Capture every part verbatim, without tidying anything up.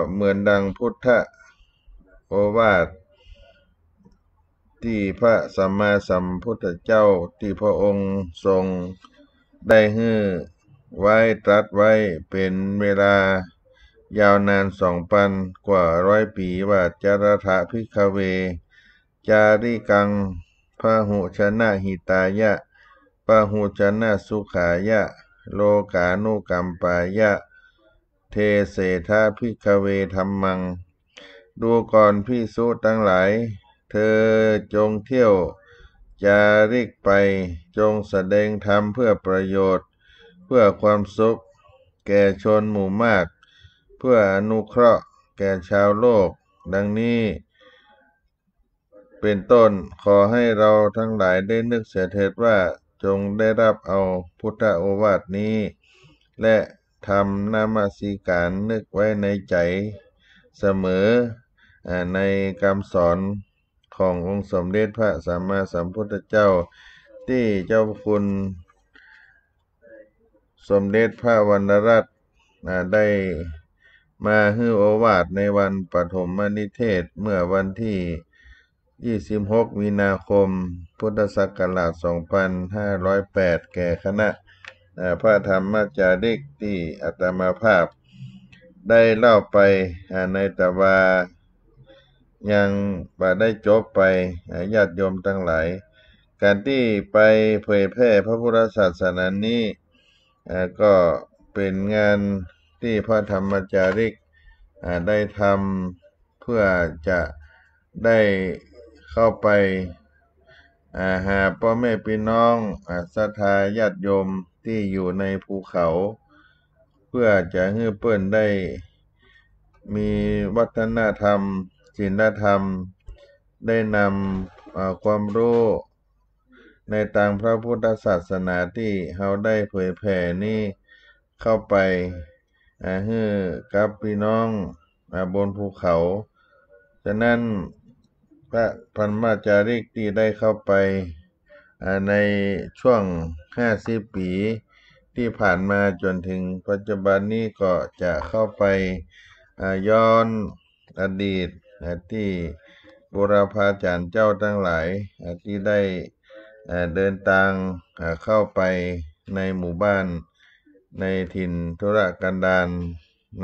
เหมือนดังพุทธโอวาทที่พระสัมมาสัมพุทธเจ้าที่พระองค์ทรงได้ให้ไว้ตรัสไว้เป็นเวลายาวนานสองพันกว่าร้อยปีว่าจารถะภิกขเวจาริกังพหุชนะหิตายะพหุชนะสุขายะโลกานุกัมปายะเทเสทะภิกขเวธัมมังดูก่อนภิกษุทั้งหลายเธอจงเที่ยวจาริกไปจงแสดงธรรมเพื่อประโยชน์เพื่อความสุขแก่ชนหมู่มากเพื่ออนุเคราะห์แก่ชาวโลกดังนี้เป็นต้นขอให้เราทั้งหลายได้นึกเสียเถิดว่าจงได้รับเอาพุทธโอวาทนี้และทำนามัสการนึกไว้ในใจเสมอในคำสอนขององค์สมเด็จพระสัมมาสัมพุทธเจ้าที่เจ้าคุณสมเด็จพระวรรณรัตน์ได้มาให้โอวาทในวันปฐมนิเทศเมื่อวันที่ยี่สิบหกมีนาคมพุทธศักราชสองพันห้าร้อยแปดแก่คณะพระธรรมจาริกที่อาตมาภาพได้เล่าไปในตวายังบ่ได้จบไปญาติโยมทั้งหลายการที่ไปเผยแพร่พระพุทธศาสนานี้ก็เป็นงานที่พระธรรมจาริกได้ทำเพื่อจะได้เข้าไปหาพ่อแม่พี่น้องศรัทธาญาติโยมที่อยู่ในภูเขาเพื่อจะให้เปิ้นได้มีวัฒนธรรมศีลธรรมได้นำความรู้ในทางพระพุทธศาสนาที่เราได้เผยแผ่นี้เข้าไปให้กับพี่น้องบนภูเขาฉะนั้นพระธรรมจาริกที่ได้เข้าไปในช่วงห้าสิบปีที่ผ่านมาจนถึงปัจจุบันนี้ก็จะเข้าไปย้อนอดีตที่บูรพาจารย์เจ้าทั้งหลายที่ได้เดินทางเข้าไปในหมู่บ้านในถิ่นทุรกันดารใน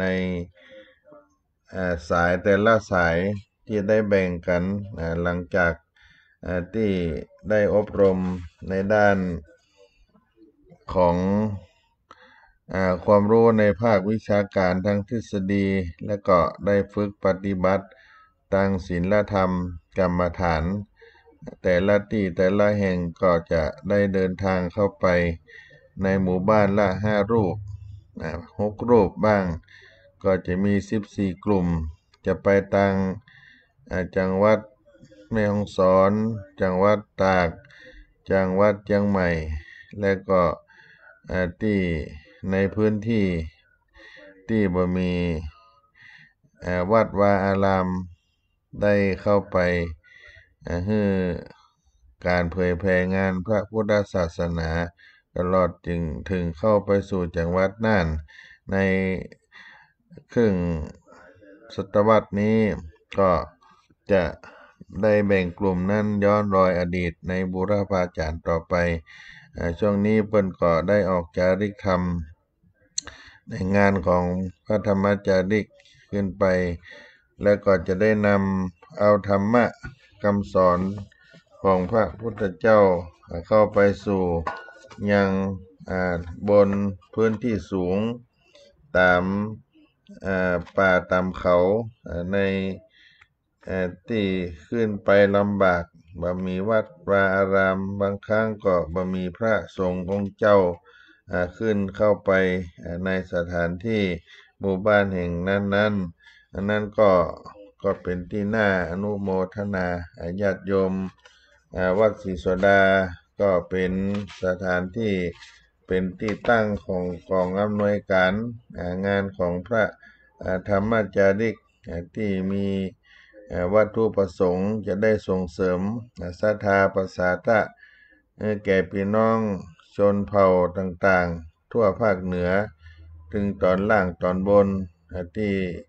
สายแต่ละสายที่ได้แบ่งกันหลังจากที่ได้อบรมในด้านของความรู้ในภาควิชาการทั้งทฤษฎีและก็ได้ฝึกปฏิบัติทางศีลธรรมกรรมฐานแต่ละที่แต่ละแห่งก็จะได้เดินทางเข้าไปในหมู่บ้านละห้ารูปหกรูปบ้างก็จะมีสิบสี่กลุ่มจะไปทางจังหวัดแม่ฮ่องสอนจังหวัดตากจังหวัดเชียงใหม่และก็ที่ในพื้นที่ที่บ่มีวัดวาอารามได้เข้าไปให้การเผยแผ่งานพระพุทธศาสนาตลอดจึงถึงเข้าไปสู่จังหวัดน่านในครึ่งศตวรรษนี้ก็จะได้แบ่งกลุ่มนั้นย้อนรอยอดีตในบูรพาจารย์ต่อไปช่วงนี้เปิ้นก็ได้ออกจาริกธรรมในงานของพระธรรมจาริกขึ้นไปแล้วก็จะได้นำเอาธรรมะคำสอนของพระพุทธเจ้าเข้าไปสู่ยังบนพื้นที่สูงตามป่าตามเขาในที่ขึ้นไปลำบากบ่มีวัดวาอารามบางครั้งก็บ่มีพระสงฆ์องค์เจ้าขึ้นเข้าไปในสถานที่หมู่บ้านแห่งนั้นๆอันนั้นก็ก็เป็นที่น่าอนุโมทนาญาติโยมวัดศรีโสดาก็เป็นสถานที่เป็นที่ตั้งของกองอำนวยการงานของพระธรรมจาริกที่มีวัตถุประสงค์จะได้ส่งเสริมศรัทธาประสาทะแก่พี่น้องชนเผ่าต่างๆทั่วภาคเหนือถึงตอนล่างตอนบนที่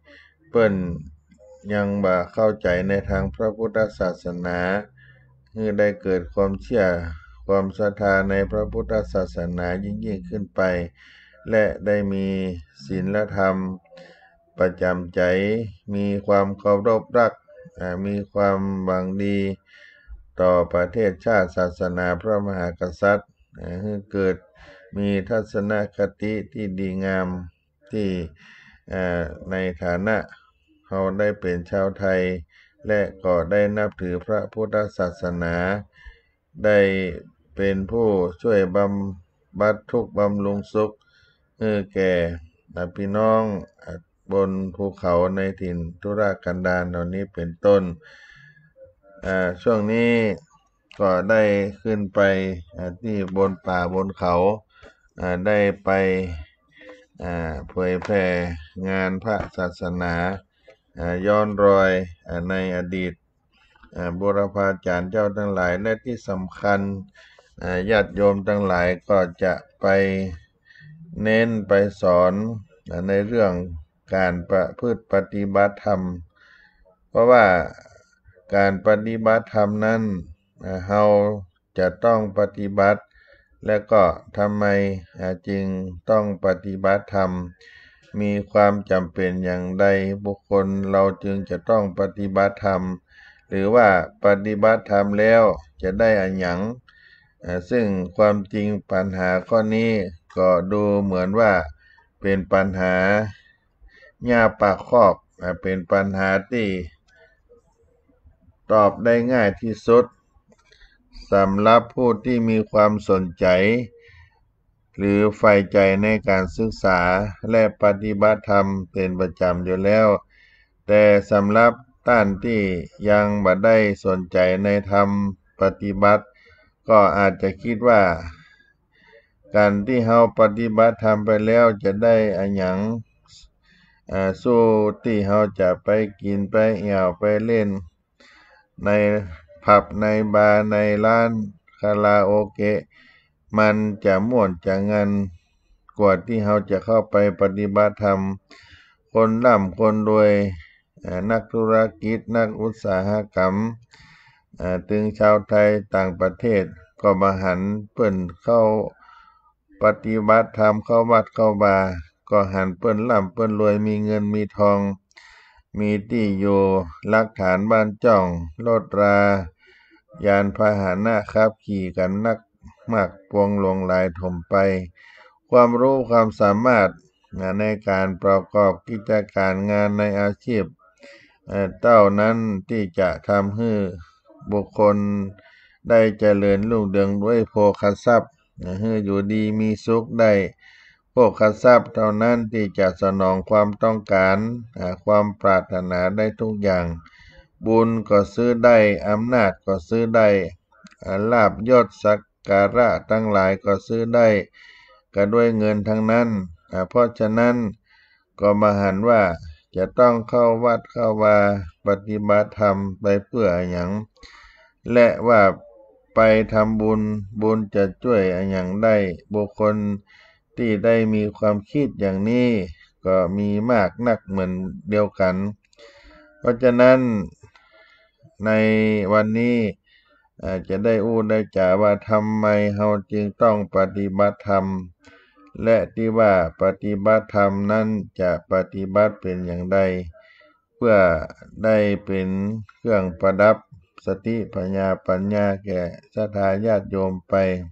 เปิ้นยังบ่เข้าใจในทางพระพุทธศาสนาคือได้เกิดความเชื่อความศรัทธาในพระพุทธศาสนายิ่งยิ่งขึ้นไปและได้มีศีลธรรมประจำใจมีความเคารพรักมีความหวังดีต่อประเทศชาติศาสนาพระมหากษัตริย์ให้เกิดมีทัศนคติที่ดีงามที่ในฐานะเราได้เป็นชาวไทยและก็ได้นับถือพระพุทธศาสนาได้เป็นผู้ช่วยบำบัดทุกข์บำรุงสุขให้แก่พี่น้องบนภูเขาในถิ่นทุรกันดารเหล่านี้เป็นต้นช่วงนี้ก็ได้ขึ้นไปที่บนป่าบนเขาได้ไปเผยแผ่งานพระศาสนาย้อนรอยในอดีตบูรพาจารย์เจ้าทั้งหลายและที่สำคัญญาติโยมทั้งหลายก็จะไปเน้นไปสอนในเรื่องการประพฤติปฏิบัติธรรมเพราะว่าการปฏิบัติธรรมนั้นเราจะต้องปฏิบัติและก็ทำไมจึงต้องปฏิบัติธรรมมีความจำเป็นอย่างใดบุคคลเราจึงจะต้องปฏิบัติธรรมหรือว่าปฏิบัติธรรมแล้วจะได้อันหยังซึ่งความจริงปัญหาข้อนี้ก็ดูเหมือนว่าเป็นปัญหาหญ้าปากคอกเป็นปัญหาที่ตอบได้ง่ายที่สุดสำหรับผู้ที่มีความสนใจหรือใฝ่ใจในการศึกษาและปฏิบัติธรรมเป็นประจำอยู่แล้วแต่สำหรับท่านที่ยังบ่ได้สนใจในธรรมปฏิบัติก็อาจจะคิดว่าการที่เฮาปฏิบัติธรรมไปแล้วจะได้อันหยังสู้ที่เฮาจะไปกินไปเอี่ยวไปเล่นในผับในบาร์ในร้านคาราโอเกะมันจะม่วนจะงันกว่าที่เฮาจะเข้าไปปฏิบัติธรรมคนร่ำคนรวยนักธุรกิจนักอุตสาหกรรมถึงชาวไทยต่างประเทศก็มาหันเปิ้นเข้าปฏิบัติธรรมเข้าวัดเข้าบาร์ก็หันเปิ้นร่ำเปิ้นรวยมีเงินมีทองมีที่อยู่หลักฐานบ้านจ้องรถรายานพาหนะขับขี่กันนักมากปวงหลวงหลายถมไปความรู้ความสามารถในการประกอบกิจการงานในอาชีพเต้านั้นที่จะทำให้บุคคลได้เจริญรุ่งเรืองด้วยโภคทรัพย์ให้อยู่ดีมีสุขได้โภคทรัพย์เท่านั้นที่จะสนองความต้องการความปรารถนาได้ทุกอย่างบุญก็ซื้อได้อำนาจก็ซื้อได้ลาภยศสักการะทั้งหลายก็ซื้อได้ก็ด้วยเงินทั้งนั้นเพราะฉะนั้นก็มาหันว่าจะต้องเข้าวัดเข้าวาปฏิบัติธรรมไปเพื่อหยังและว่าไปทำบุญบุญจะช่วยหยังได้บุคคลที่ได้มีความคิดอย่างนี้ก็มีมากนักเหมือนเดียวกันเพราะฉะนั้นในวันนี้อาจจะได้อู้ได้จ่าว่าทำไมเราจึงต้องปฏิบัติธรรมและที่ว่าปฏิบัติธรรมนั้นจะปฏิบัติเป็นอย่างไรเพื่อได้เป็นเครื่องประดับสติปัญญาปัญญาแก่ศรัทธาญาติโยมไป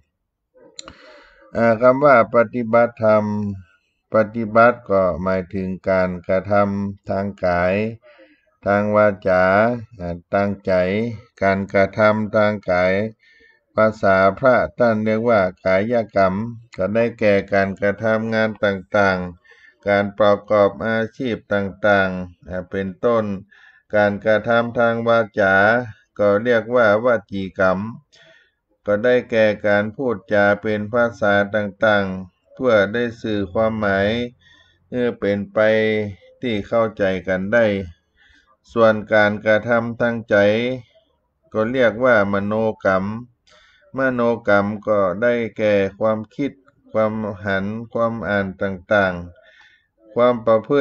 คำว่าปฏิบัติธรรมปฏิบัติก็หมายถึงการกระทำทางกายทางวาจาทางใจการกระทำทางกายภาษาพระท่านเรียกว่ากายกรรมก็ได้แก่การกระทำงานต่างๆการประกอบอาชีพต่างๆเป็นต้นการกระทำทางวาจาก็เรียกว่าวจีกรรมก็ได้แก่การพูดจาเป็นภาษาต่างๆเพื่อได้สื่อความหมายเพื่อเป็นไปที่เข้าใจกันได้ส่วนการกระทำทางใจก็เรียกว่ามโนกรรมมโนกรรมก็ได้แก่ความคิดความหันความอ่านต่างๆความประพฤติ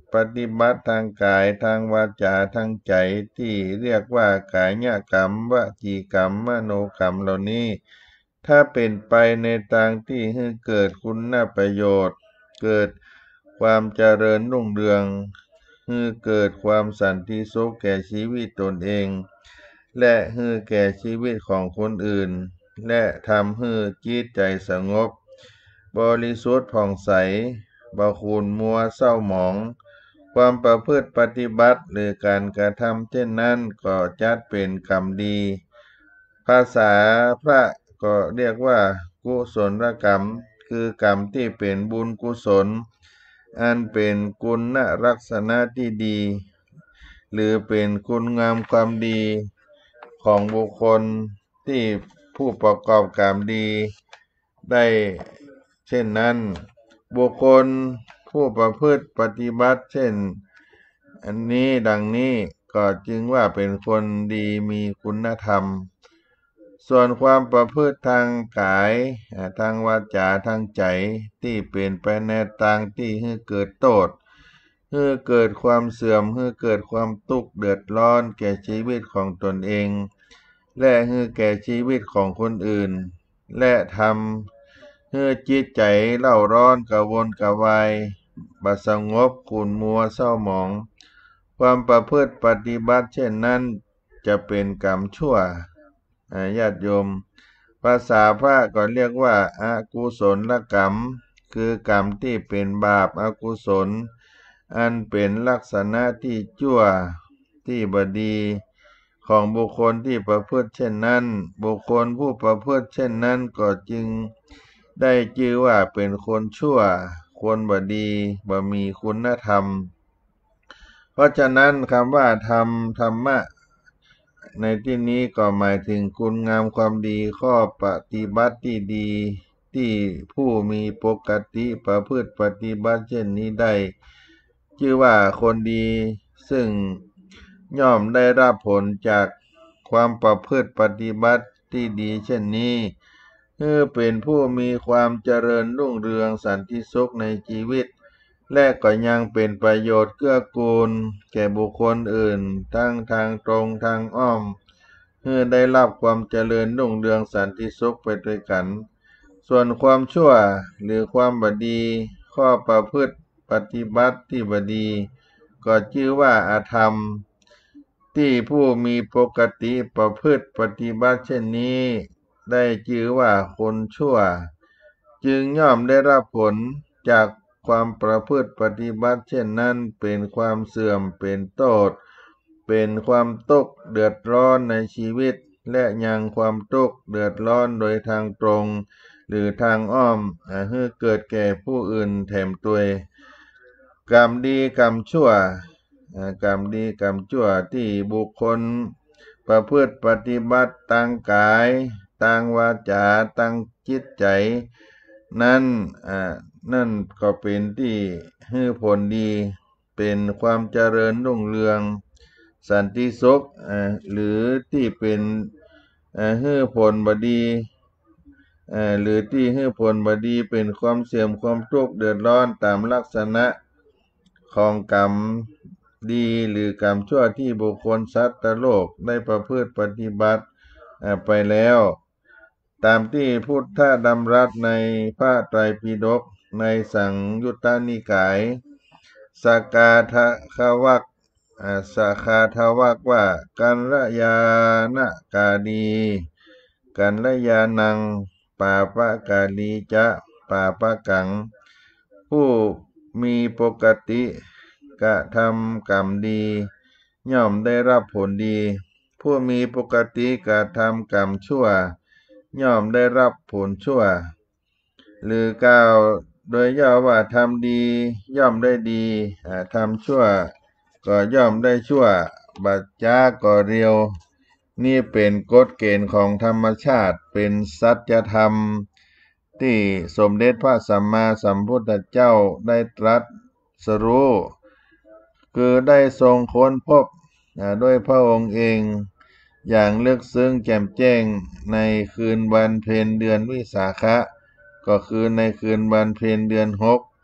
ปฏิบัติทางกายทางวาจาทางใจที่เรียกว่ากายกรรมวจีกรรมมโนกรรมเหล่านี้ถ้าเป็นไปในทางที่ให้เกิดคุณประโยชน์เกิดความเจริญรุ่งเรืองให้เกิดความสันติสุขแก่ชีวิตตนเองและให้แก่ชีวิตของคนอื่นและทำให้จิตใจสงบบริสุทธิ์ผ่องใสบ่ขุ่นมัวเศร้าหมองความประพฤติปฏิบัติหรือการกระทำเช่นนั้นก็จัดเป็นกรรมดีภาษาพระก็เรียกว่ากุศลกรรมคือกรรมที่เป็นบุญกุศลอันเป็นคุณลักษณะที่ดีหรือเป็นคุณงามความดีของบุคคลที่ผู้ประกอบกรรมดีได้เช่นนั้นบุคคลผู้ประพฤติปฏิบัติเช่นอันนี้ดังนี้ก็จึงว่าเป็นคนดีมีคุณธรรมส่วนความประพฤติทางกายทางวาจาทางใจที่เป็นไปในทางที่ให้เกิดโทษให้เกิดความเสื่อมให้เกิดความทุกข์เดือดร้อนแก่ชีวิตของตนเองและให้แก่ชีวิตของคนอื่นและทำให้จิตใจเล่าร้อนกระวนกระวายบ่สงบขุ่นมัวเศร้าหมองความประพฤติปฏิบัติเช่นนั้นจะเป็นกรรมชั่วญาติโยมภาษาพระก็เรียกว่าอกุศลกรรมคือกรรมที่เป็นบาปอกุศลอันเป็นลักษณะที่ชั่วที่บดีของบุคคลที่ประพฤติเช่นนั้นบุคคลผู้ประพฤติเช่นนั้นก็จึงได้ชื่อว่าเป็นคนชั่วคนบดีบ่มีคุณธรรมเพราะฉะนั้นคำว่าธรรมธรรมะในที่นี้ก็หมายถึงคุณงามความดีข้อปฏิบัติที่ดีที่ผู้มีปกติประพฤติปฏิบัติเช่นนี้ได้ชื่อว่าคนดีซึ่งย่อมได้รับผลจากความประพฤติปฏิบัติที่ดีเช่นนี้คือเป็นผู้มีความเจริญรุ่งเรืองสันติสุขในชีวิตและก็ยังเป็นประโยชน์เกื้อกูลแก่บุคคลอื่นทั้งทางตรงทางอ้อมเพื่อได้รับความเจริญรุ่งเรืองสันติสุขไปด้วยกันส่วนความชั่วหรือความบดีข้อประพฤติปฏิบัติที่บดีก็ชื่อว่าอธรรมที่ผู้มีปกติประพฤติปฏิบัติเช่นนี้ได้ชื่อว่าคนชั่วจึงย่อมได้รับผลจากความประพฤติปฏิบัติเช่นนั้นเป็นความเสื่อมเป็นโทษเป็นความทุกข์เดือดร้อนในชีวิตและยังความทุกข์เดือดร้อนโดยทางตรงหรือทางอ้อมให้เกิดแก่ผู้อื่นแถมตัวกรรมดีกรรมชั่วกรรมดีกรรมชั่วที่บุคคลประพฤติปฏิบัติทางกายทางวาจาทางจิตใจนั้นอ่านั่นก็เป็นที่ให้ผลดีเป็นความเจริญรุ่งเรืองสันติสุขอ่าหรือที่เป็นอ่าให้ผลบดีอ่าหรือที่ให้ผลบดีเป็นความเสื่อมความทุกข์เดือดร้อนตามลักษณะของกรรมดีหรือกรรมชั่วที่บุคคลสัตว์โลกได้ประพฤติปฏิบัติไปแล้วตามที่พุทธดำรัสในพระไตรปิฎกในสังยุตตนิกายสกาทะขวักสคาทวักว่ากัลยาณกาลีกัลยาณังปาปะกาลีจะปาปะกังผู้มีปกติกระทำกรรมดีย่อมได้รับผลดีผู้มีปกติกระทำกรรมชั่วย่อมได้รับผลชั่วหรือกล่าวโดยย่อว่าทำดีย่อมได้ดีทำชั่วก็ย่อมได้ชั่วบัจจาก็เรียวนี่เป็นกฎเกณฑ์ของธรรมชาติเป็นสัจธรรมที่สมเด็จพระสัมมาสัมพุทธเจ้าได้ตรัสรู้คือได้ทรงค้นพบด้วยพระองค์เองอย่างลึกซึ้งแจ่มแจ้งในคืนวันเพ็ญเดือนวิสาขะก็คือในคืนวันเพ็ญเดือนหก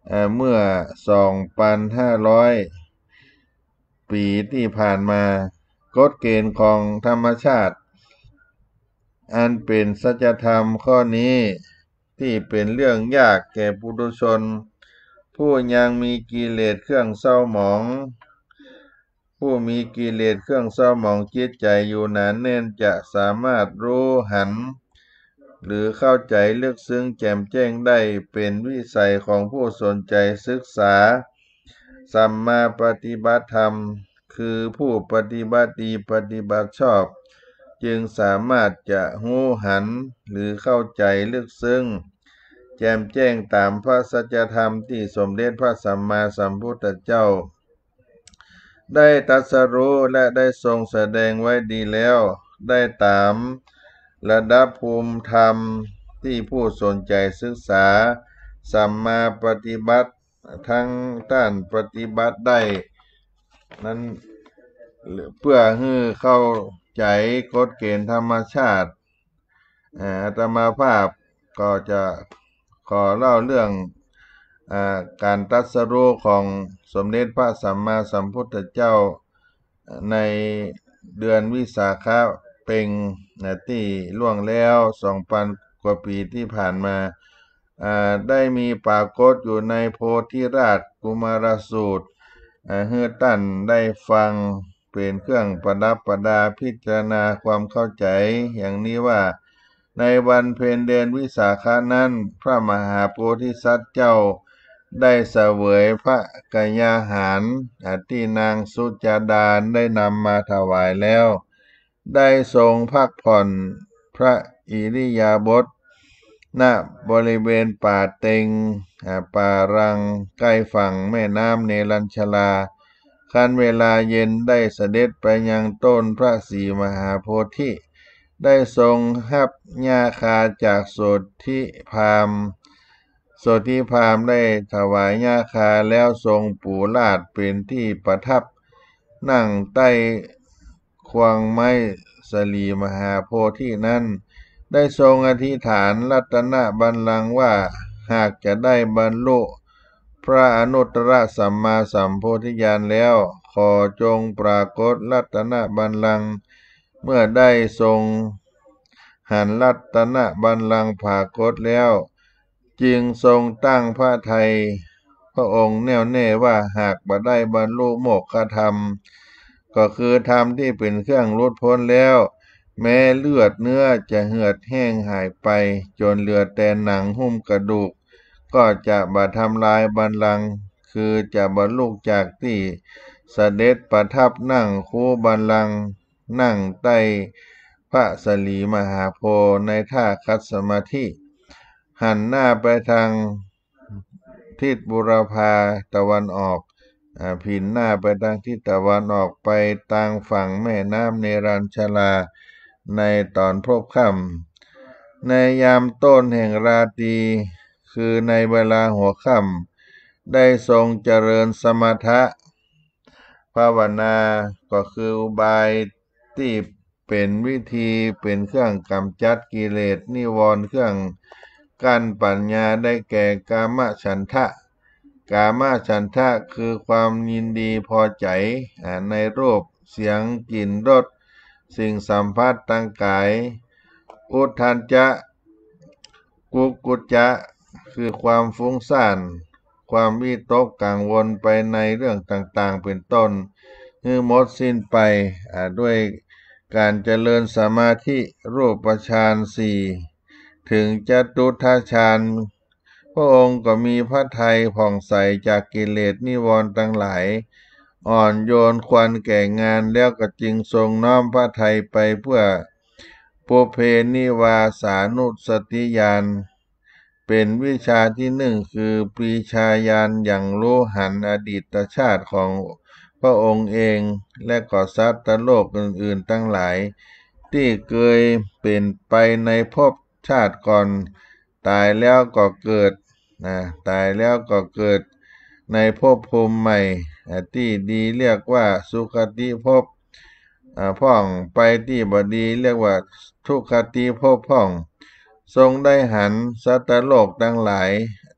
เอ่อเมื่อ สองพันห้าร้อย ปีที่ผ่านมากฎเกณฑ์ของธรรมชาติอันเป็นสัจธรรมข้อนี้ที่เป็นเรื่องยากแก่ปุถุชนผู้ยังมีกิเลสเครื่องเศร้าหมองผู้มีกิเลสเครื่องเศร้าหมองจิตใจอยู่หนาแน่นจะสามารถรู้หันหรือเข้าใจลึกซึ้งแจ่มแจ้งได้เป็นวิสัยของผู้สนใจศึกษาสัมมาปฏิบัติธรรมคือผู้ปฏิบัติดีปฏิบัติชอบจึงสามารถจะรู้หันหรือเข้าใจลึกซึ้งแจ่มแจ้งตามพระสัจธรรมที่สมเด็จพระสัมมาสัมพุทธเจ้าได้ตรัสรู้และได้ทรงแสดงไว้ดีแล้วได้ตามระดับภูมิธรรมที่ผู้สนใจศึกษาสัมมาปฏิบัติทั้งด้านปฏิบัติได้นั้นเพื่อให้เข้าใจกฎเกณฑ์ธรรมชาติอาตมาภาพก็จะขอเล่าเรื่องอ่าการตรัสรู้ของสมเด็จพระสัมมาสัมพุทธเจ้าในเดือนวิสาขเพ็งนะที่ล่วงแล้ว สองพัน กว่าปีที่ผ่านมาอ่าได้มีปรากฏอยู่ในโพธิราชกุมารสูตรอ่าให้ท่านได้ฟังเป็นเครื่องประดับประดาพิจารณาความเข้าใจอย่างนี้ว่าในวันเพ็ญเดือนวิสาขนั้นพระมหาโพธิสัตว์เจ้าได้เสวยพระกยาหารที่นางสุจาดาได้นำมาถวายแล้วได้ทรงพักผ่อนพระอิริยาบถณบริเวณป่าเต็งป่ารังใกล้ฝั่งแม่น้ำเนรัญชลาคันเวลาเย็นได้เสด็จไปยังต้นพระศรีมหาโพธิได้ทรงหับหญ้าคาจากโสธิพราหมณ์โสธิพราหมณ์ได้ถวายหญ้าคาแล้วทรงปูลาดเป็นที่ประทับนั่งใต้ควงไม้สลีมหาโพธินั้นได้ทรงอธิษฐานรัตนบัลลังก์ว่าหากจะได้บรรลุพระอนุตตรสัมมาสัมโพธิญาณแล้วขอจงปรากฏรัตนบัลลังก์เมื่อได้ทรงหันรัตนบัลลังก์ปรากฏแล้วจึงทรงตั้งพระทัยพระองค์แน่วแน่ว่าหากบ่ได้บรรลุโมกขธรรมก็คือธรรมที่เป็นเครื่องหลุดพ้นแล้วแม้เลือดเนื้อจะเหือดแห้งหายไปจนเหลือแต่หนังหุ้มกระดูกก็จะบ่ทำลายบัลลังก์คือจะบรรลุจากที่เสด็จประทับนั่งคูบัลลังก์นั่งใต้พระสลีมหาโพธิ์ในท่าคัตสมาธิหันหน้าไปทางทิศบุรพาตะวันออกผินหน้าไปทางทิศตะวันออกไปทางฝั่งแม่น้ำเนรัญชลาในตอนพบค่ำในยามต้นแห่งราตรีคือในเวลาหัวค่ำได้ทรงเจริญสมถะภาวนาก็คืออุบายที่เป็นวิธีเป็นเครื่องกำจัดกิเลสนิวรณ์เครื่องกั้นปัญญาได้แก่กามฉันทะกามฉันทะคือความยินดีพอใจในรูปเสียงกลิ่นรสสิ่งสัมผัสทางกายอุทธัจจะกุกุจจะคือความฟุ้งซ่านความวิตกกังวลไปในเรื่องต่างๆเป็นต้นให้หมดสิ้นไปด้วยการเจริญสมาธิรูปฌานสี่ถึงจตุตถฌานพระองค์ก็มีพระทัยผ่องใสจากกิเลสนิวรณ์ทั้งหลายอ่อนโยนควรแก่งานแล้วก็จึงทรงน้อมพระทัยไปเพื่อปุเพนิวาสานุสติญาณเป็นวิชาที่หนึ่งคือปรีชาญาณอย่างรู้หันอดีตชาติของพระองค์เองและก็สัตว์โลกอื่นๆทั้งหลายที่เคยเป็นไปในภพชาติก่อนตายแล้วก็เกิดนะตายแล้วก็เกิดในภพภูมิใหม่ที่ดีเรียกว่าสุคติภพพ่องไปที่บดีเรียกว่าทุกขติภพพ่องทรงได้หันสัตว์โลกทั้งหลาย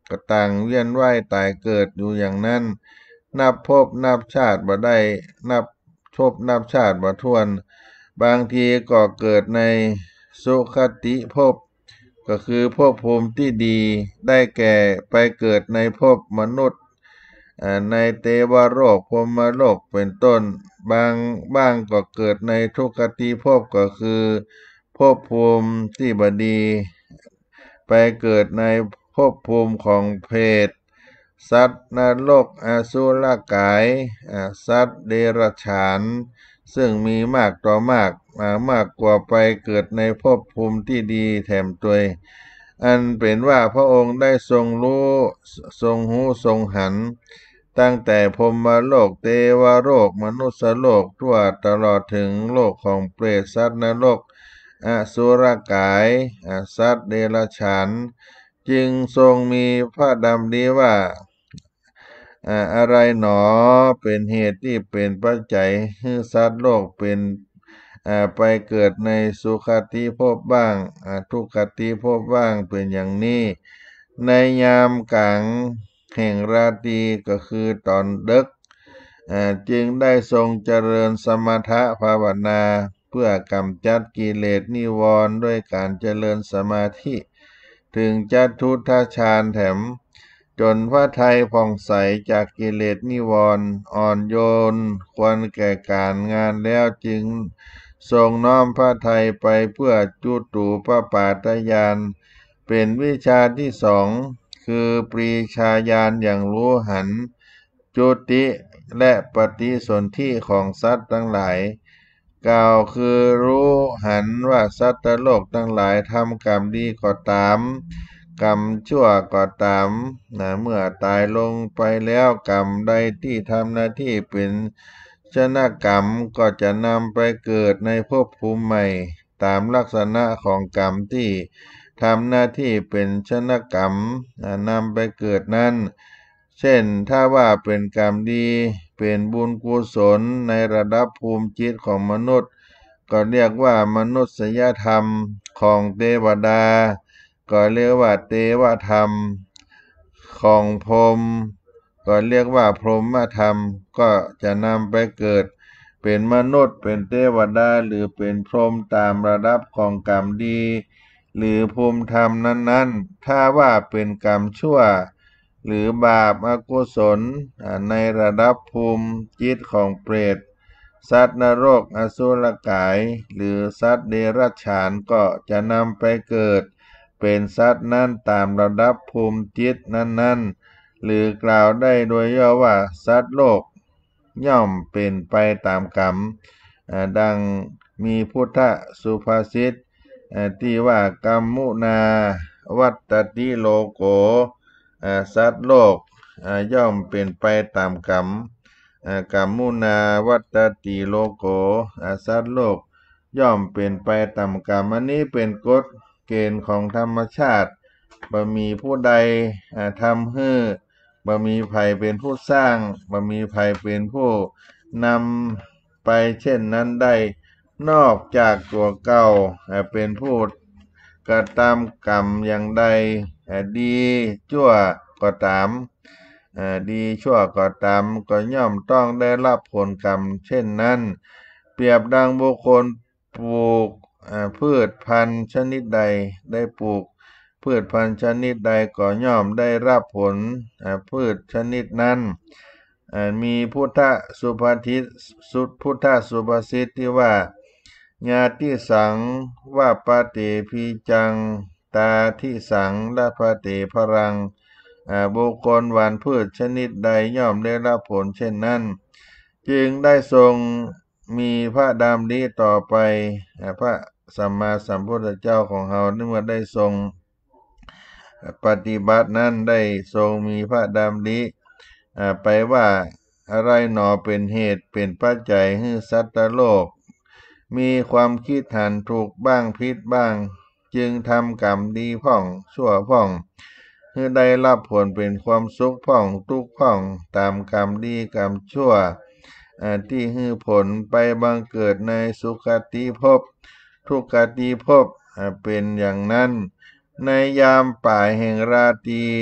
ก็ต่างเวียนว่ายตายเกิดอยู่อย่างนั้นนับภพนับชาติบ่ได้นับภพนับชาติบ่ถ้วนบางทีก็เกิดในสุคติภพก็คือภพภูมิที่ดีได้แก่ไปเกิดในภพมนุษย์ในเทวโลกพรหมโลกเป็นต้นบางบ้างก็เกิดในทุกขติภพก็คือภพภูมิที่บดีไปเกิดในภพภูมิของเพศสัตว์นรกอสุรกายสัตว์เดรัจฉานซึ่งมีมากต่อมากมากกว่าไปเกิดในภพภูมิที่ดีแถมตัวยอันเป็นว่าพระองค์ได้ทรงรู้ทรงหูทรงหันตั้งแต่พรหมโลกเทวโลกมนุษยโลกทั่วตลอดถึงโลกของเปรตสัตว์นรกอสุรกายสัตว์เดรัจฉานจึงทรงมีพระดำริว่าอะไรหนอเป็นเหตุที่เป็นปัจจัยให้สัตว์โลกเป็นไปเกิดในสุคติภพบ้างทุกขติภพบ้างเป็นอย่างนี้ในยามกลางแห่งราตรีก็คือตอนดึกจึงได้ทรงเจริญสมถะภาวนาเพื่อกำจัดกิเลสนิวรณ์ด้วยการเจริญสมาธิถึงจัตุทัชฌานแถมจนพระทัยผ่องใสจากกิเลสนิวรณ์อ่อนโยนควรแก่การงานแล้วจึงทรงน้อมพระทัยไปเพื่อจุตูปปาตญาณเป็นวิชาที่สองคือปรีชาญาณอย่างรู้หันจุติและปฏิสนธิของสัตว์ทั้งหลายกล่าวคือรู้หันว่าสัตว์โลกทั้งหลายทำกรรมดีก็ตามกรรมชั่วก็ตามนะเมื่อตายลงไปแล้วกรรมใดที่ทำหน้าที่เป็นชนะกรรมก็จะนำไปเกิดในภพภูมิใหม่ตามลักษณะของกรรมที่ทำหน้าที่เป็นชนะกรรมนำไปเกิดนั้นเช่นถ้าว่าเป็นกรรมดีเป็นบุญกุศลในระดับภูมิจิตของมนุษย์ก็เรียกว่ามนุษยธรรมของเทวดาก็เรียกว่าเทวธรรมของพรหมก็เรียกว่าพรหมธรรมก็จะนำไปเกิดเป็นมนุษย์เป็นเทวดาหรือเป็นพรหมตามระดับของกรรมดีหรือภูมิธรรมนั้นๆถ้าว่าเป็นกรรมชั่วหรือบาปอกุศลในระดับภูมิจิตของเปรตสัตว์นรกอสุรกายหรือสัตว์เดรัจฉานก็จะนำไปเกิดเป็นสัตว์นั้นตามระดับภูมิจิตนั้นๆหรือกล่าวได้โดยย่อว่าสัตว์โลกย่อมเป็นไปตามกรรมดังมีพุทธสุภาษิตที่ว่ากรรมุนาวัตติโลโกสัตว์โลกย่อมเป็นไปตามกรรมกรรมุนาวัตติโลโกสัตว์โลกย่อมเป็นไปตามกรรมอันนี้เป็นกฎเกณฑ์ของธรรมชาติบ่มีผู้ใดทำให้บ่มีภัยเป็นผู้สร้างบ่มีภัยเป็นผู้นำไปเช่นนั้นได้นอกจากตัวเก่าเป็นผู้กระทำกรรมอย่างใดดีชั่วก็ตามดีชั่วก็ตามก็ย่อมต้องได้รับผลกรรมเช่นนั้นเปรียบดังบุคคลปลูกพืชพันธุ์ชนิดใดได้ปลูกพืชพันธุ์ชนิดใดก็ย่อมได้รับผลพืชชนิดนั้นมีพุทธสุภาษิตสุพุทธสุภาษิตที่ว่าญาติสังว่าปาเตพีจังตาทิสังละปาเตพรังบุคคลหว่านพืชชนิดใดย่อมได้รับผลเช่นนั้นจึงได้ทรงมีพระดำริต่อไปพระสัมมาสัมพุทธเจ้าของเราเมื่อได้ทรงปฏิบัตินั้นได้ทรงมีพระดำริไปว่าอะไรหนอเป็นเหตุเป็นปัจจัยให้สัตว์โลกมีความคิดหันถูกบ้างผิดบ้างจึงทำกรรมดีพ่องชั่วพ่องให้ได้รับผลเป็นความสุขพ่องทุกข์พ่องตามกรรมดีกรรมชั่วที่ให้ผลไปบังเกิดในสุคติภพทุกขติภพเป็นอย่างนั้นในยามป่ายแห่งราตรี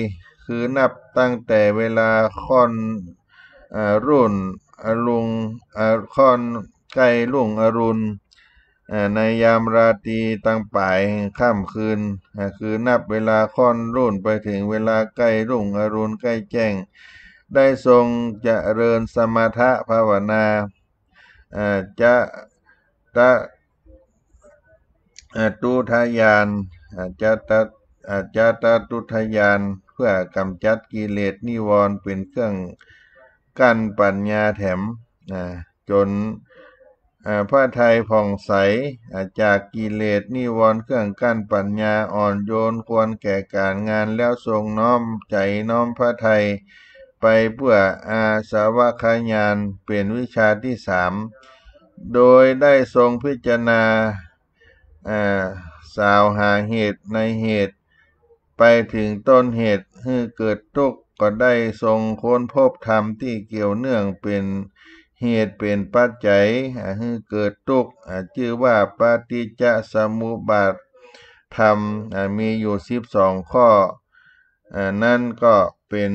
คือนับตั้งแต่เวลาค่อนอ่ารุ่นอรุณอ่าค่อนใกล้รุ่งอรุณอ่าในยามราตรีตั้งป่ายแห่งค่ำคืนอ่าคือนับเวลาค่อนรุ่นไปถึงเวลาใกล้รุ่งอรุณใกล้แจ้งได้ทรงเจริญสมถะภาวนาอ่าจะตะอ่าตุทยานอ่าจะตะอาจาตะตุทยานเพื่อกำจัดกิเลสนิวรณ์เป็นเครื่องกั้นปัญญาแถมอ่าจนอ่าพระทัยผ่องใสอ่าจากกิเลสนิวรณ์เครื่องกั้นปัญญาอ่อนโยนควรแก่การงานแล้วทรงน้อมใจน้อมพระทัยไปเพื่ออาสาวกญาณเป็นวิชาที่สามโดยได้ทรงพิจารณาอ่าสาวหาเหตุในเหตุไปถึงต้นเหตุให้เกิดทุกข์ก็ได้ทรงค้นพบธรรมที่เกี่ยวเนื่องเป็นเหตุเป็นปัจจัยให้เกิดทุกข์ชื่อว่าปฏิจจสมุปบาทธรรมมีอยู่สิบสองข้อนั่นก็เป็น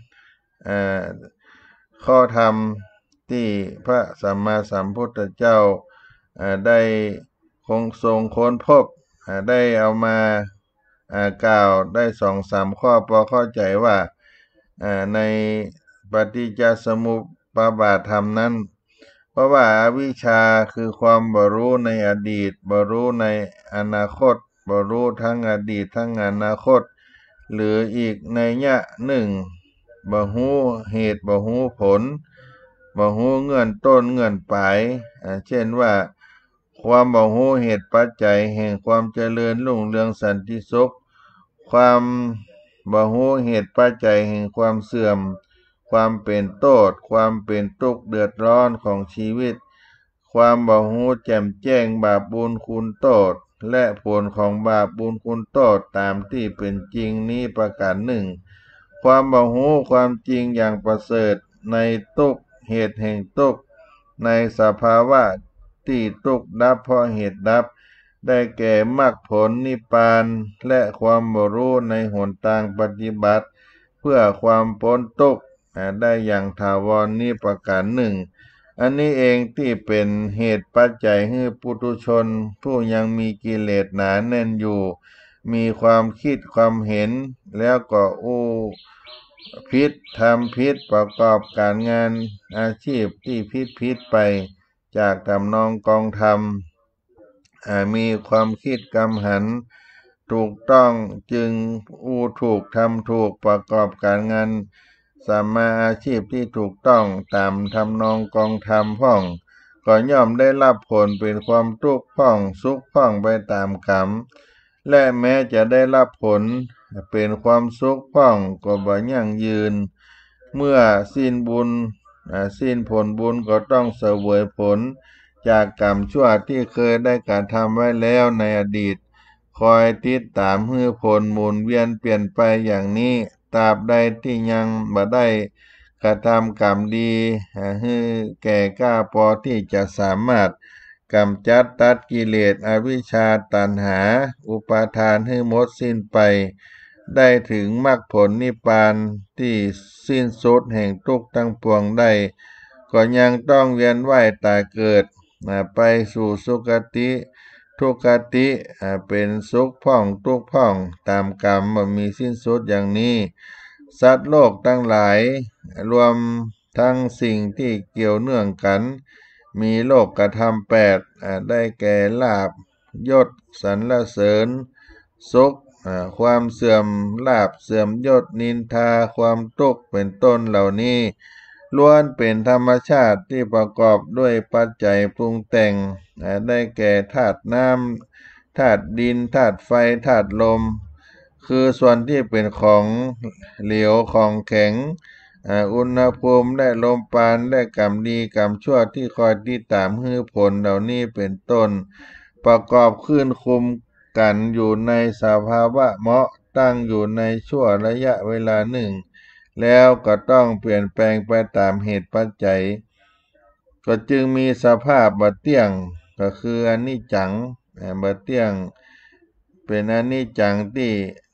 ข้อธรรมที่พระสัมมาสัมพุทธเจ้าได้คงทรงค้นพบได้เอามากล่าวได้สองสามข้อพอเข้าใจว่าในปฏิจจสมุปบาทธรรมนั้นเพราะว่าอวิชชาคือความบ่รู้ในอดีตบ่รู้ในอนาคตบ่รู้ทั้งอดีตทั้งอนาคตหรืออีกในยะหนึ่งบ่ฮู้เหตุบ่ฮู้ผลบ่ฮู้เงื่อนต้นเงื่อนปลายเช่นว่าความบ่ฮู้เหตุปัจจัยแห่งความเจริญรุ่งเรืองสันติสุขความบ่ฮู้เหตุปัจจัยแห่งความเสื่อมความเป็นโทษความเป็นทุกข์เดือดร้อนของชีวิตความบ่ฮู้แจ่มแจ้งบาปบุญคุณโทษและผลของบาปบุญคุณโทษตามที่เป็นจริงนี้ประการหนึ่งความบ่ฮู้ความจริงอย่างประเสริฐในทุกข์เหตุแห่งทุกข์ในสภาวะที่ทุกข์ดับเพราะเหตุดับได้แก่มรรคผลนิพพานและความบ่รู้ในหนทางปฏิบัติเพื่อความพ้นทุกข์ได้อย่างถาวรนี้ประการหนึ่งอันนี้เองที่เป็นเหตุปัจจัยให้ปุถุชนผู้ยังมีกิเลสหนาแน่นอยู่มีความคิดความเห็นแล้วก็อู้พิษทำพิษประกอบการงานอาชีพที่พิษพิษไปจากทำนองกองธรรมมีความคิดกำหันถูกต้องจึงอู้ถูกทำถูกประกอบการงานสัมมาอาชีพที่ถูกต้องตามทำนองกองธรรมพ่องก็ย่อมได้รับผลเป็นความทุกข์พ่องสุขพ่องไปตามกรรมและแม้จะได้รับผลเป็นความสุขพ่องก็บ่ยั่งยืนเมื่อสิ้นบุญสิ้นผลบุญก็ต้องเสวยผลจากกรรมชั่วที่เคยได้กระทำไว้แล้วในอดีตคอยติดตามให้ผลหมุนเวียนเปลี่ยนไปอย่างนี้ตราบใดที่ยังบ่ได้กระทำกรรมดีให้แก่กล้าพอที่จะสามารถกำจัดตัดกิเลสอวิชชาตัณหาอุปาทานให้หมดสิ้นไปได้ถึงมรรคผลนิพพานที่สิ้นสุดแห่งทุกข์ทั้งปวงได้ก็ยังต้องเวียนว่ายตายเกิดไปสู่สุคติทุกขติเป็นสุขพ่องทุกข์พ่องตามกรรมบ่มีสิ้นสุดอย่างนี้สัตว์โลกทั้งหลายรวมทั้งสิ่งที่เกี่ยวเนื่องกันมีโลกกธรรมแปดได้แก่ลาภยศสรรเสริญสุขความเสื่อมลาภเสื่อมยศนินทาความทุกข์เป็นต้นเหล่านี้ล้วนเป็นธรรมชาติที่ประกอบด้วยปัจจัยปรุงแต่งได้แก่ธาตุน้ำธาตุดินธาตุไฟธาตุลมคือส่วนที่เป็นของเหลวของแข็งอุณหภูมิและลมปราณและกรรมดีกรรมชั่วที่คอยติดตามให้ผลเหล่านี้เป็นต้นประกอบขึ้นคุมกันอยู่ในสภาวะเหมาะตั้งอยู่ในชั่วระยะเวลาหนึ่งแล้วก็ต้องเปลี่ยนแปลงไปตามเหตุปัจจัยก็จึงมีสภาพบ่เที่ยงก็คืออนิจจังบ่เที่ยงเป็นอนิจจังที่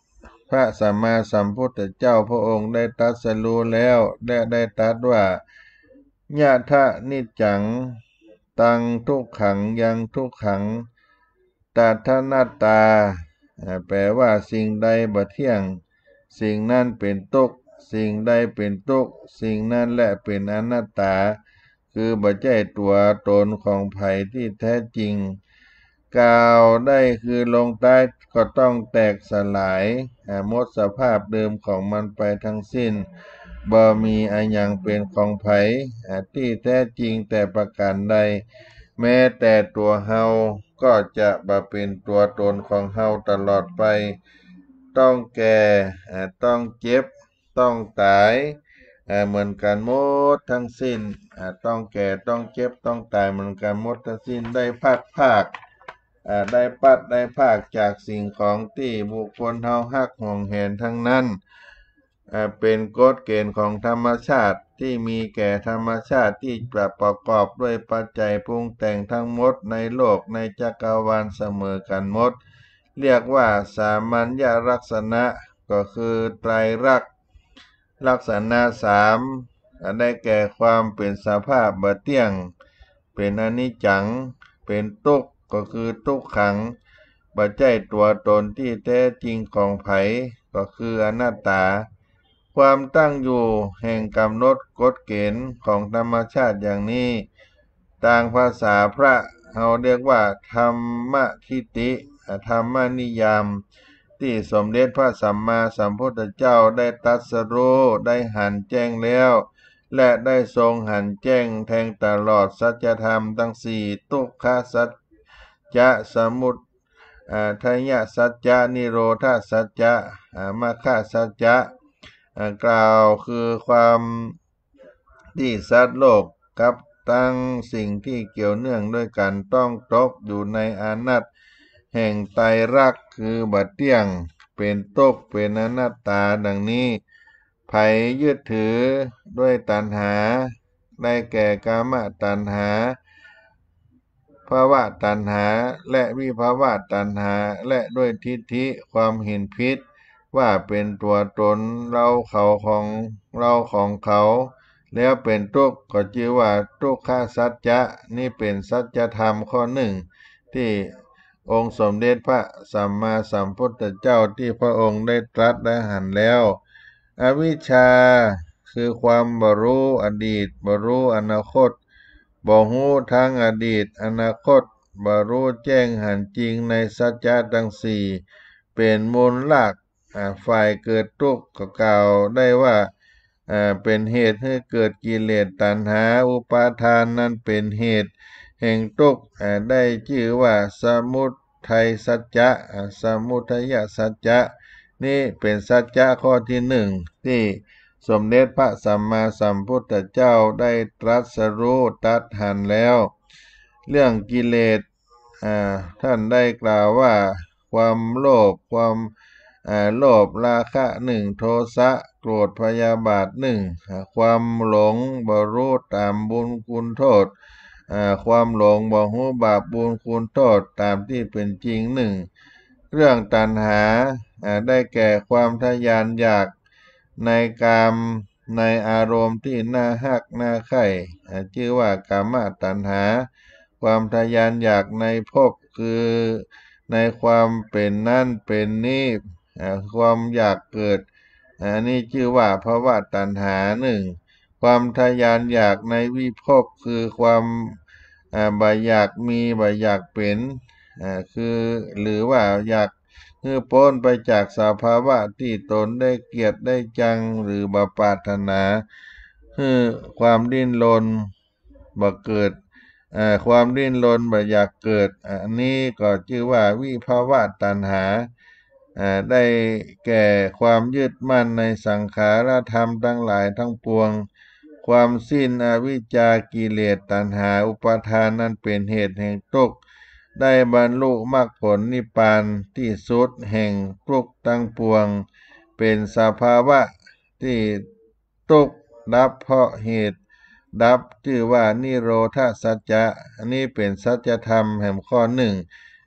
พระสัมมาสัมพุทธเจ้าพระองค์ได้ตรัสรู้แล้วและได้ตรัสว่าญาทะนิจจังตังทุกขังยังทุกขังตถานัตตาแปลว่าสิ่งใดบ่เที่ยงสิ่งนั้นเป็นทุกข์สิ่งใดเป็นทุกข์สิ่งนั้นแหละเป็นอนัตตาคือบ่ใช่ตัวตนของไผที่แท้จริงกล่าวได้คือลงใต้ก็ต้องแตกสลายหมดสภาพเดิมของมันไปทั้งสิ้นบ่มีอันยังเป็นของไผที่แท้จริงแต่ประการใดแม้แต่ตัวเฮาก็จะบ่เป็นตัวตนของเฮาตลอดไปต้องแก่ต้องเจ็บต้องตายเหมือนกันหมดทั้งสิ้นต้องแก่ต้องเจ็บต้องตายเหมือนกันหมดทั้งสิ้นได้พัดภาคได้ปัดได้ภาคจากสิ่งของที่บุคคลเฮาฮักห่วงแหนทั้งนั้นเป็นกฎเกณฑ์ของธรรมชาติที่มีแก่ธรรมชาติที่ประกอบด้วยปัจจัยปรุงแต่งทั้งหมดในโลกในจักรวาลเสมอกันหมดเรียกว่าสามัญญลักษณะก็คือไตรลักษณ์ลักษณะสามได้แก่ความเป็นสภาพบ่เที่ยงเป็นอนิจจังเป็นทุกข์ก็คือทุกขังบ่ใช่ตัวตนที่แท้จริงของไผก็คืออนัตตาความตั้งอยู่แห่งกำหนดกฎเกณฑ์ของธรรมชาติอย่างนี้ต่างภาษาพระเฮาเรียกว่าธรรมทิฏฐิธรรมนิยามที่สมเด็จพระสัมมาสัมพุทธเจ้าได้ตรัสรู้ได้หันแจ้งแล้วและได้ทรงหันแจ้งแทงตลอดสัจธรรมทั้งสี่ทุกขสัจจะสมุทัยสัจจะนิโรธสัจจะมรรคสัจจะกล่าวคือความที่สัตว์โลกกับตั้งสิ่งที่เกี่ยวเนื่องด้วยกันต้องตกอยู่ในอนัตแห่งไตรลักษณ์คือบ่เที่ยงเป็นทุกข์เป็นอนัตตาดังนี้ไผยึดถือด้วยตัณหาได้แก่กามตัณหาภวตัณหาและวิภวตัณหาและด้วยทิฏฐิความเห็นผิดว่าเป็นตัวตนเราเขาของเราของเขาแล้วเป็นทุกข์ก็ชื่อว่าทุกขสัจจะนี่เป็นสัจธรรมข้อหนึ่งที่องค์สมเด็จพระสัมมาสัมพุทธเจ้าที่พระองค์ได้ตรัสได้หันแล้วอวิชชาคือความบ่รู้อดีตบ่รู้อนาคตบ่ฮู้ทั้งอดีตอนาคตบ่รู้แจ้งหันจริงในสัจจะทั้งสี่เป็นมูลรากฝ่ายเกิดทุกข์ก็กล่าวได้ว่าเป็นเหตุให้เกิดกิเลสตัณหาอุปาทานนั้นเป็นเหตุแห่งทุกข์ได้ชื่อว่าสมุทัยสัจจะสมุทัยสัจจะนี่เป็นสัจจะข้อที่หนึ่งที่สมเด็จพระสัมมาสัมพุทธเจ้าได้ตรัสรู้ตรัสหันแล้วเรื่องกิเลสท่านได้กล่าวว่าความโลภความโลภราคะหนึ่งโทสะโกรธพยาบาทหนึ่งความหลงบ่รู้ตามบุญคุณโทษความหลงบ่ฮู้บาปบุญคุณโทษตามที่เป็นจริงหนึ่งเรื่องตัณหาได้แก่ความทยานอยากในกามในอารมณ์ที่น่าฮักน่าใคร่ชื่อว่ากามตัณหาความทยานอยากในภพคือในความเป็นนั่นเป็นนี้ความอยากเกิดอันนี้ชื่อว่าภวตัณหาหนึ่งความทยานอยากในวิภพคือความบ่อยากมีบ่อยากเป็นคือหรือว่าอยากคือพ้นไปจากสภาวะที่ตนได้เกลียดได้จังหรือบ่ปรารถนาคือความดิ้นรนบ่เกิดความดิ้นรนบ่อยากเกิดอันนี้ก็ชื่อว่าวิภวตัณหาได้แก่ความยึดมั่นในสังขารธรรมทั้งหลายทั้งปวงความสิ้นอวิชชากิเลสตัณหาอุปาทานนั้นเป็นเหตุแห่งทุกข์ได้บรรลุมรรคผลนิพพานที่สุดแห่งทุกข์ทั้งปวงเป็นสภาวะที่ทุกข์ดับเพราะเหตุดับชื่อว่านิโรธสัจจะอันนี้เป็นสัจธรรมแห่งข้อหนึ่ง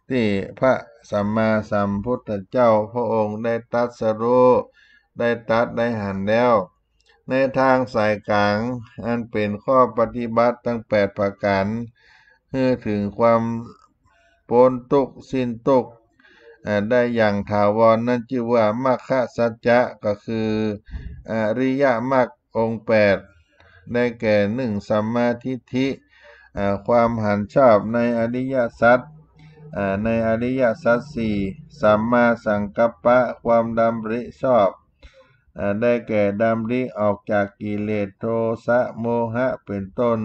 ที่พระสัมมาสัมพุทธเจ้าพระองค์ได้ตรัสรู้ได้ตรัสได้หันแล้วในทางสายกลางอันเป็นข้อปฏิบัติทั้งแปดประการเพื่อถึงความพ้นทุกข์สิ้นทุกข์ได้อย่างถาวรนั่นชื่อว่ามรรคสัจจะก็คืออริยมรรคองค์แปดได้แก่หนึ่งสัมมาทิฏฐิความหันชอบในอริยสัจในอริยสัจสี่สัมมาสังกัปปะความดำริชอบได้แก่ดำริออกจากกิเลสโทสะโมหะเป็นต้น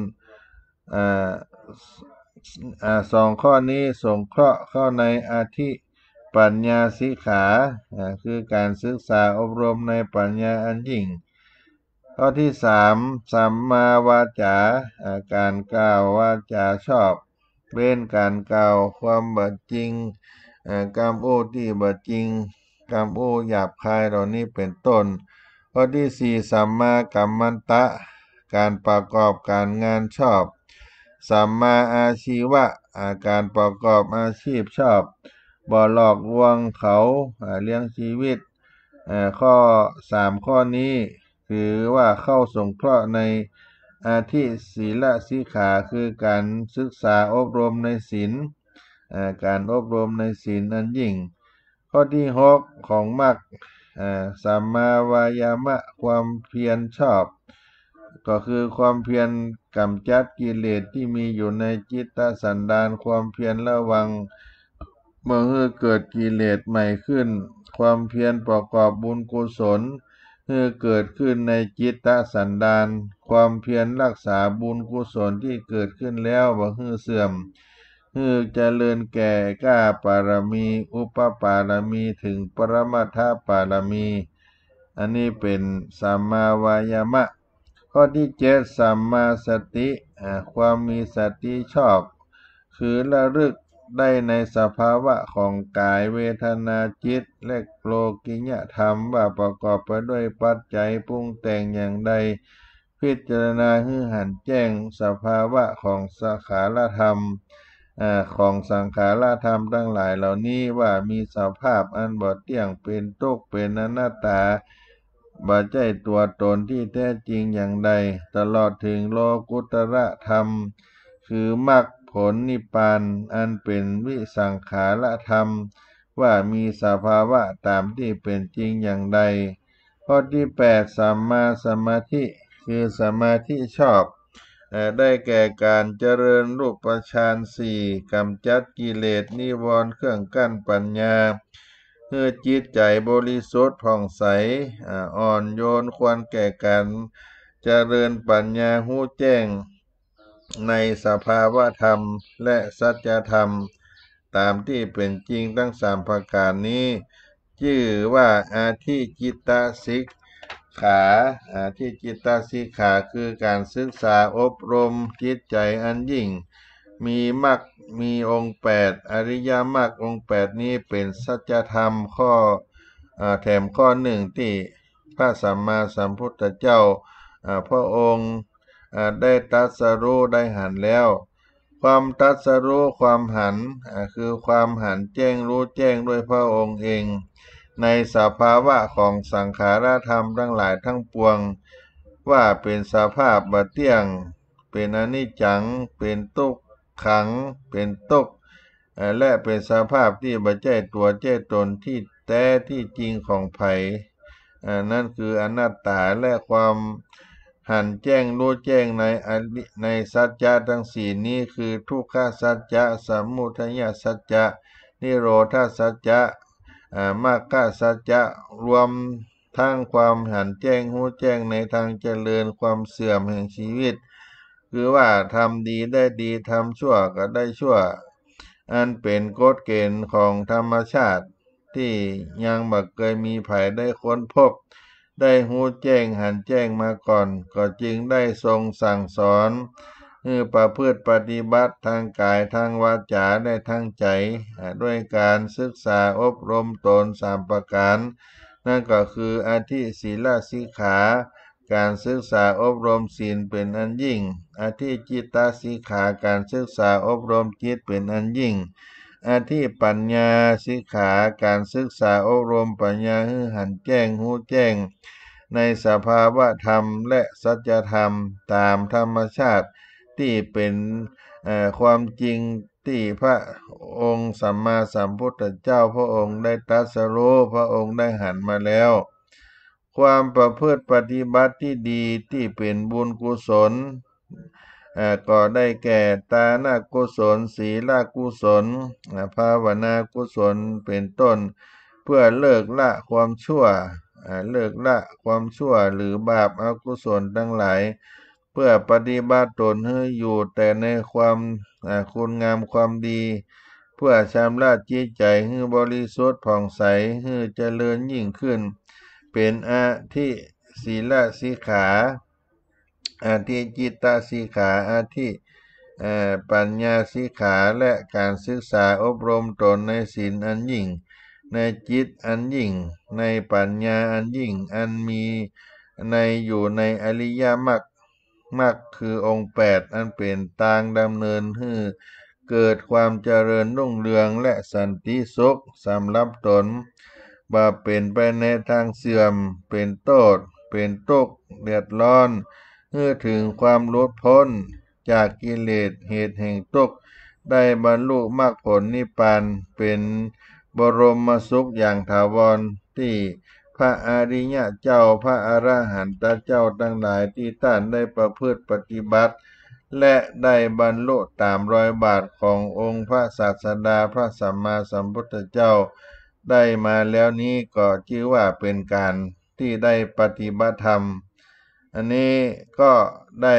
สองข้อนี้สงเคราะห์เข้าในอาทิปัญญาสิกขาคือการศึกษาอบรมในปัญญาอันยิ่งข้อที่สามสัมมาวาจาการกล่าววาจาชอบเว้นการกล่าวความบัดจริงกรรมโอ้ที่บัดจริงกรรมโอ้หยาบคายเหล่านี้เป็นต้นข้อที่สี่สัมมากัมมันตะการประกอบการงานชอบสัมมาอาชีวะการประกอบอาชีพชอบบ่หลอกลวงเขาเลี้ยงชีวิตข้อสามข้อนี้ถือว่าเข้าสงเคราะห์ในอาทิศีลสิกขาคือการศึกษาอบรมในศีลการอบรมในศีลอันยิ่งข้อที่หกของมรรคสัมมาวายามะความเพียรชอบก็คือความเพียรกำจัดกิเลสที่มีอยู่ในจิตตสันดานความเพียรระวังเมื่อเกิดกิเลสใหม่ขึ้นความเพียรประกอบบุญกุศลเมื่อเกิดขึ้นในจิตตสันดานความเพียรรักษาบุญกุศลที่เกิดขึ้นแล้วบ่ให้เสื่อมให้เจริญแก่กล้าปารมีอุปปารมีถึงปรมัตถปารมีอันนี้เป็นสัมมาวายามะข้อที่เจ็ดสัมมาสติความมีสติชอบคือระลึกได้ในสภาวะของกายเวทนาจิตและโลกิยธรรมว่าประกอบไปด้วยปัจจัยปรุงแต่งอย่างใดพิจารณาให้หันแจ้งสภาวะของสังขารธรรมของสังขารธรรมทั้งหลายเหล่านี้ว่ามีสภาพอันบ่เที่ยงเป็นทุกข์เป็นอนัตตาบ่ใช่ตัวตนที่แท้จริงอย่างใดตลอดถึงโลกุตระธรรมคือมรรคผลนิพพานอันเป็นวิสังขารธรรมว่ามีสภาวะตามที่เป็นจริงอย่างใดข้อที่แปดสัมมาสมาธิคือสมาธิชอบได้แก่การเจริญรูปฌานสี่กำจัดกิเลสนิวรณ์เครื่องกั้นปัญญาเพื่อจิตใจบริสุทธิ์ผ่องใสอ่อนโยนควรแก่การเจริญปัญญาหู้แจ้งในสภาวะธรรมและสัจธรรมตามที่เป็นจริงทั้งสามประการนี้ชื่อว่าอาทิจิตตสิกขาอาทิจิตตสิกขาคือการศึกษาอบรมจิตใจอันยิ่งมีมรรคมีองค์แปดอริยมรรคองค์แปดนี้เป็นสัจธรรมข้อแถมข้อหนึ่งที่พระสัมมาสัมพุทธเจ้าพระองค์ได้ตรัสรู้ได้หันแล้วความตรัสรู้ความหันคือความหันแจ้งรู้แจ้งด้วยพระองค์เองในสภาวะของสังขารธรรมทั้งหลายทั้งปวงว่าเป็นสภาพบ่เที่ยงเป็นอนิจจังเป็นทุกขังเป็นทุกข์และเป็นสภาพที่บ่ใช่ตัวใช่ตนที่แท้ที่จริงของไผนั่นคืออนัตตาและความหันแจ้งรู้แจ้งในในสัจจะทั้งสี่นี้คือทุกขสัจจะสมุทัยสัจจะนิโรธสัจจะมรรคสัจจะรวมทั้งความหันแจ้งรู้แจ้งในทางเจริญความเสื่อมแห่งชีวิตคือว่าทำดีได้ดีทำชั่วก็ได้ชั่วอันเป็นกฎเกณฑ์ของธรรมชาติที่ยังบ่เคยมีไผได้ค้นพบได้รู้แจ้งหันแจ้งมาก่อนก็จึงได้ทรงสั่งสอนให้ประพฤติปฏิบัติทางกายทางวาจาได้ทั้งใจด้วยการศึกษาอบรมตนสามประการนั่นก็คืออาทิศีลสิกขาการศึกษาอบรมศีลเป็นอันยิ่งอาทิจิตตสิกขาการศึกษาอบรมจิตเป็นอันยิ่งอาทิปัญญาสิกขาการศึกษาอบรมปัญญาให้หันแจ้งหู้แจ้งในสภาวะธรรมและสัจธรรมตามธรรมชาติที่เป็นความจริงที่พระองค์สัมมาสัมพุทธเจ้าพระองค์ได้ตรัสรู้พระองค์ได้หันมาแล้วความประพฤติปฏิบัติที่ดีที่เป็นบุญกุศลก็ได้แก่ทานกุศลศีลกุศลภาวนากุศลเป็นต้นเพื่อเลิกละความชั่วเลิกละความชั่วหรือบาปอกุศลทั้งหลายเพื่อปฏิบัติตนให้อยู่แต่ในความคุณงามความดีเพื่อชำระจิตใจให้บริสุทธิ์ผ่องใสให้เจริญยิ่งขึ้นเป็นอาทิศีลสิกขาอาทิจิตตสิกขาอาทิปัญญาสิกขาและการศึกษาอบรมตนในศีลอันยิ่งในจิตอันยิ่งในปัญญาอันยิ่งอันมีในอยู่ในอริยมรรคมรรคคือองค์แปดอันเป็นทางดำเนินให้เกิดความเจริญรุ่งเรืองและสันติสุขสำหรับตนบ่เป็นไปในทางเสื่อมเป็นโทษเป็นทุกข์เดือดร้อนเพื่อถึงความหลุดพ้นจากกิเลสเหตุแห่งทุกข์ได้บรรลุมรรคผลนิพพานเป็นบรมสุขอย่างถาวรที่พระอริยเจ้าพระอรหันตเจ้าทั้งหลายที่ท่านได้ประพฤติปฏิบัติและได้บรรลุตามรอยบาทขององค์พระศาสดาพระสัมมาสัมพุทธเจ้าได้มาแล้วนี้ก็ชื่อว่าเป็นการที่ได้ปฏิบัติธรรมอันนี้ก็ได้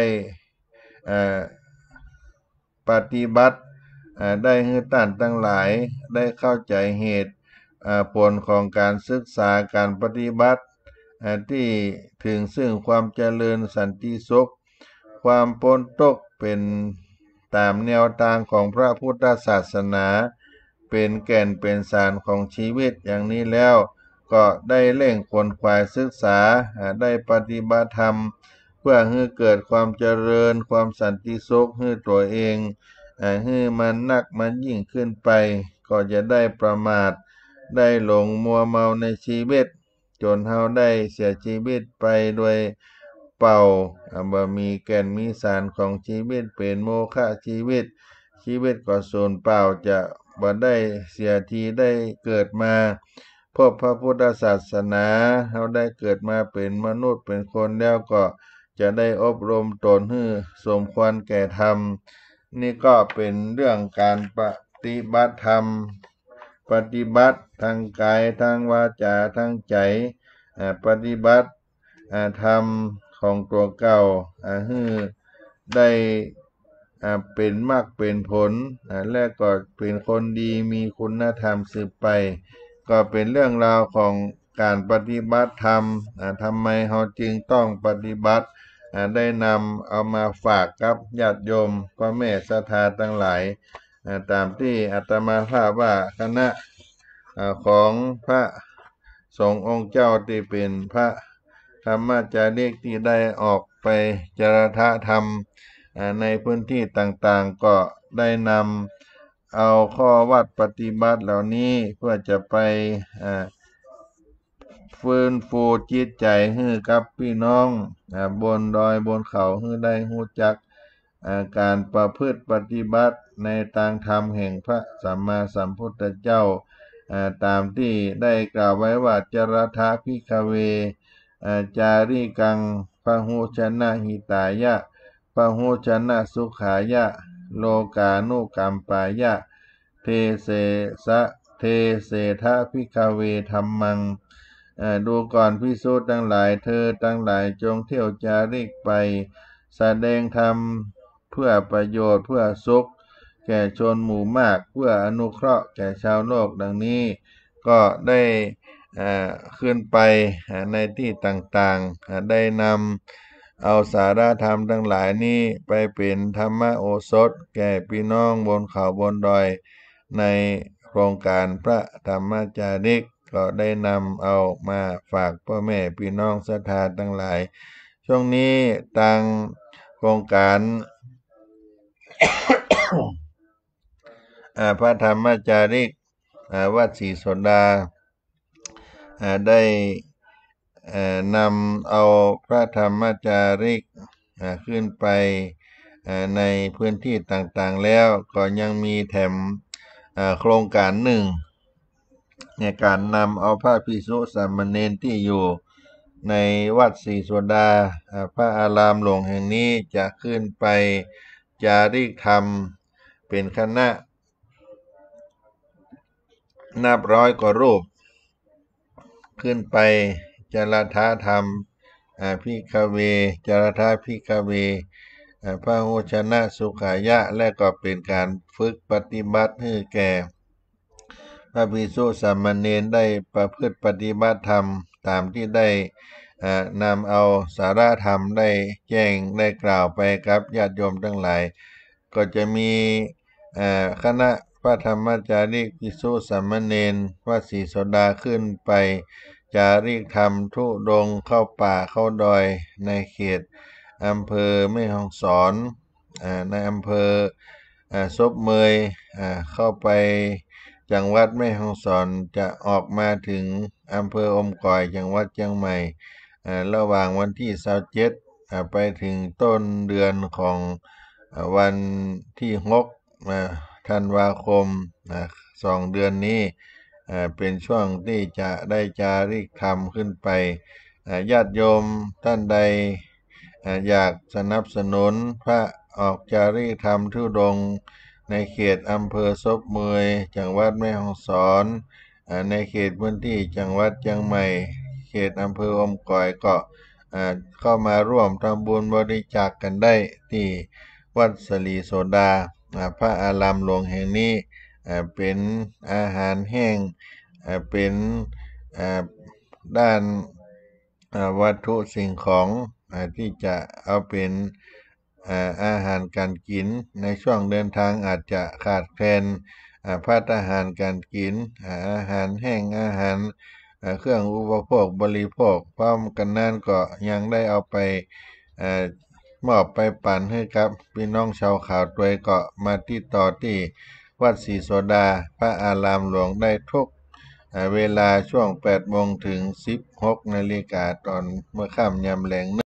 ปฏิบัติได้ให้ท่านทั้งหลายได้เข้าใจเหตุผลของการศึกษาการปฏิบัติที่ถึงซึ่งความเจริญสันติสุขความพ้นทุกข์เป็นตามแนวทางของพระพุทธศาสนาเป็นแก่นเป็นสารของชีวิตอย่างนี้แล้วก็ได้เร่งขวนขวายศึกษาได้ปฏิบัติธรรมเพื่อให้เกิดความเจริญความสันติสุขให้ตัวเองให้มันนักมันยิ่งขึ้นไปก็จะได้ประมาทได้หลงมัวเมาในชีวิตจนเฮาได้เสียชีวิตไปโดยเป่าบ่มีแก่นมีสารของชีวิตเป็นโมฆะชีวิตชีวิตก็สูญเปล่าจะบ่ได้เสียทีได้เกิดมาพบพระพุทธศาสนาเฮาได้เกิดมาเป็นมนุษย์เป็นคนแล้วก็จะได้อบรมตนให้สมควรแก่ธรรมนี่ก็เป็นเรื่องการปฏิบัติธรรมปฏิบัติทางกายทางวาจาทางใจปฏิบัติธรรมของตัวเก่าให้ได้เป็นมรรคเป็นผลและก็เป็นคนดีมีคุณธรรมสืบไปก็เป็นเรื่องราวของการปฏิบัติธรรมทำไมเราจึงต้องปฏิบัติได้นำเอามาฝากกับญาติโยมพ่อแม่ศรัทธาทั้งหลายตามที่อาตมาภาพว่าคณะของพระสงฆ์องค์เจ้าที่เป็นพระธรรมจารีกที่ได้ออกไปจารณะธรรมในพื้นที่ต่างๆก็ได้นำเอาข้อวัดปฏิบัติเหล่านี้เพื่อจะไปฟื้นฟูจิตใจให้กับพี่น้องบนดอยบนเขาให้ได้รู้จักการประพฤติปฏิบัติในทางธรรมแห่งพระสัมมาสัมพุทธเจ้าตามที่ได้กล่าวไว้ว่าจรทาภิกขเวจาริกังพหุชนะหิตายะพหุชนะสุขายะโลกานุกัมปายะเทเสสะเทเสทะภิกขเวธัมมังดูก่อนภิกษุทั้งหลายเธอทั้งหลายจงเที่ยวจาริกไปแสดงธรรมเพื่อประโยชน์เพื่อสุขแก่ชนหมู่มากเพื่ออนุเคราะห์แก่ชาวโลกดังนี้ก็ได้ขึ้นไปในที่ต่างๆได้นำเอาสาระธรรมทั้งหลายนี้ไปเป็นธรรมโอสถแก่พี่น้องบนเขาบนดอยในโครงการพระธรรมจาริกก็ได้นำเอามาฝากพ่อแม่พี่น้องศรัทธาทั้งหลายช่วงนี้ทางโครงการพระธรรมจาริกวัดศรีโสดาได้นำเอาพระธรรมจาริกขึ้นไปในพื้นที่ต่างๆแล้วก็ยังมีแถมโครงการหนึ่งในการนำเอาพระภิกษุสามเณรที่อยู่ในวัดศรีโสดาพระอารามหลวงแห่งนี้จะขึ้นไปจาริกธรรมเป็นคณะนับร้อยกว่ารูปขึ้นไปจารถาธรรมภิกขเวจารถาภิกขเวพระโหชนะสุขายะและก็เป็นการฝึกปฏิบัติให้แก่พระภิกษุสามเณรได้ประพฤติปฏิบัติธรรมตามที่ได้นำเอาสาระธรรมได้แจ้งได้กล่าวไปกับญาติโยมทั้งหลายก็จะมีคณะพระธรรมจาริกภิกษุสามเณรวัดศรีโสดาขึ้นไปจาริกธรรมธุดงค์เข้าป่าเข้าดอยในเขตอำเภอแม่ฮ่องสอนในอำเภอซบเมยเข้าไปจังหวัดแม่ฮ่องสอนจะออกมาถึงอำเภออมก่อยจังหวัดเชียงใหม่ระหว่างวันที่ยี่สิบเจ็ดไปถึงต้นเดือนของวันที่หกธันวาคมสองเดือนนี้เป็นช่วงที่จะได้จาริกธรรมขึ้นไปญาติโยมท่านใดอยากสนับสนุนพระออกจาริกธรรมธุดงค์ในเขตอำเภอซบเมยจังหวัดแม่ฮ่องสอนในเขตพื้นที่จังหวัดเชียงใหม่เขตอำเภออมก่อยก็เข้ามาร่วมทำบุญบริจาคกันได้ที่วัดศรีโสดาพระอารามหลวงแห่งนี้เป็นอาหารแห้งเป็นด้านวัตถุสิ่งของที่จะเอาเป็นอาหารการกินในช่วงเดินทางอาจจะขาดแคลนภัตตาหารการกินอาหารแห้งอาหารเครื่องอุปโภคบริโภคพร้อมกันนั้นก็ยังได้เอาไปมอบไปปันให้กับพี่น้องชาวขาวตัวยก็มาติดต่อที่วัดศรีโสดาพระอารามหลวงได้ทุกเวลาช่วงแปดโมงถึงสิบหกนาฬิกาตอนเมื่อค่ำยามแลง